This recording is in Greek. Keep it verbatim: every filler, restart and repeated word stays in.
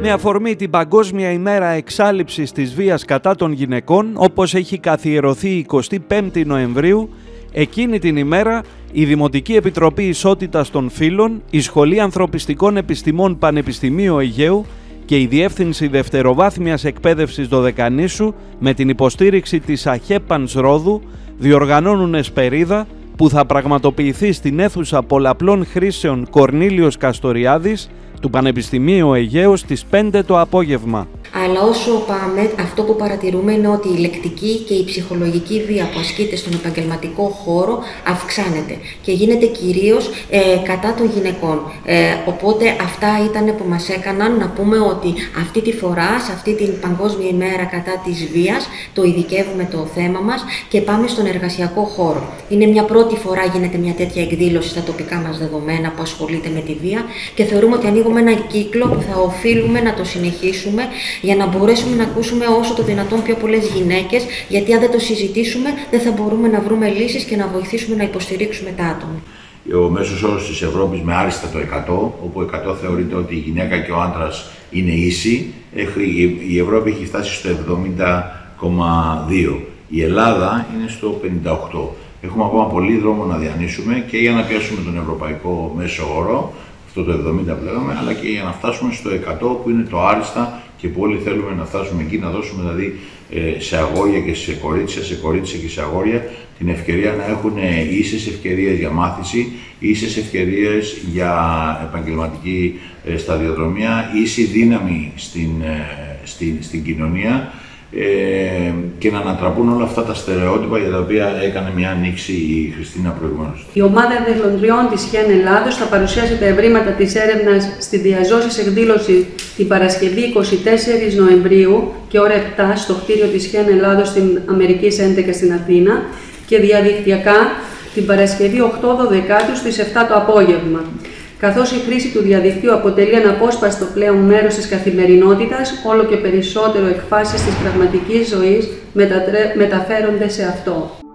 Με αφορμή την Παγκόσμια ημέρα εξάλειψης της βίας κατά των γυναικών, όπως έχει καθιερωθεί εικοστή πέμπτη Νοεμβρίου, εκείνη την ημέρα η Δημοτική Επιτροπή Ισότητας των Φύλων, η Σχολή Ανθρωπιστικών Επιστημών Πανεπιστημίου Αιγαίου και η Διεύθυνση Δευτεροβάθμιας Εκπαίδευσης Δωδεκανήσου με την υποστήριξη της ΑΧΕΠΑΝΣ Ρόδου διοργανώνουν εσπερίδα που θα πραγματοποιηθεί στην αίθουσα πολλαπλών χρήσεων Κορνήλιος Καστοριάδης του Πανεπιστημίου Αιγαίου στις πέντε το απόγευμα. Αλλά όσο πάμε, αυτό που παρατηρούμε είναι ότι η λεκτική και η ψυχολογική βία που ασκείται στον επαγγελματικό χώρο αυξάνεται και γίνεται κυρίως ε, κατά των γυναικών. Ε, οπότε αυτά ήταν που μας έκαναν να πούμε ότι αυτή τη φορά, σε αυτή την Παγκόσμια ημέρα κατά της βίας, το ειδικεύουμε το θέμα μας και πάμε στον εργασιακό χώρο. Είναι μια πρώτη φορά γίνεται μια τέτοια εκδήλωση στα τοπικά μας δεδομένα που ασχολείται με τη βία και θεωρούμε ότι ανοίγουμε ένα κύκλο που θα οφείλουμε να το συνεχίσουμε για να μπορέσουμε να ακούσουμε όσο το δυνατόν πιο πολλές γυναίκες, γιατί αν δεν το συζητήσουμε δεν θα μπορούμε να βρούμε λύσεις και να βοηθήσουμε να υποστηρίξουμε τα άτομα. Ο μέσος όρος της Ευρώπης με άριστα το εκατό, όπου εκατό θεωρείται ότι η γυναίκα και ο άντρας είναι ίσοι, η Ευρώπη έχει φτάσει στο εβδομήντα κόμμα δύο. Η Ελλάδα είναι στο πενήντα οκτώ. Έχουμε ακόμα πολύ δρόμο να διανύσουμε και για να πιάσουμε τον ευρωπαϊκό μέσο όρο, αυτό το εβδομήντα που λέγαμε, αλλά και για να φτάσουμε στο εκατό που είναι το άριστα και που όλοι θέλουμε να φτάσουμε εκεί, να δώσουμε δηλαδή σε αγόρια και σε κορίτσια, σε κορίτσια και σε αγόρια την ευκαιρία να έχουν ίσες ευκαιρίες για μάθηση, ίσες ευκαιρίες για επαγγελματική σταδιοδρομία, ίση δύναμη στην, στην, στην κοινωνία ε, και να ανατραπούν όλα αυτά τα στερεότυπα για τα οποία έκανε μια ανοίξη η Χριστίνα προηγουμένως. Η ομάδα εθελοντριών της ΧΕΝ Ελλάδος θα παρουσιάσει τα ευρήματα της έρευνας στη διαζώσης εκδήλωση την Παρασκευή εικοστή τέταρτη Νοεμβρίου και ώρα επτά στο κτίριο της ΧΕΝ Ελλάδος στην Αμερικής έντεκα στην Αθήνα και διαδικτυακά την Παρασκευή οκτώ Δωδεκάτου στις επτά το απόγευμα. Καθώς η χρήση του διαδικτύου αποτελεί αναπόσπαστο πλέον μέρος της καθημερινότητας, όλο και περισσότερο εκφάσεις της πραγματικής ζωής μεταφέρονται σε αυτό.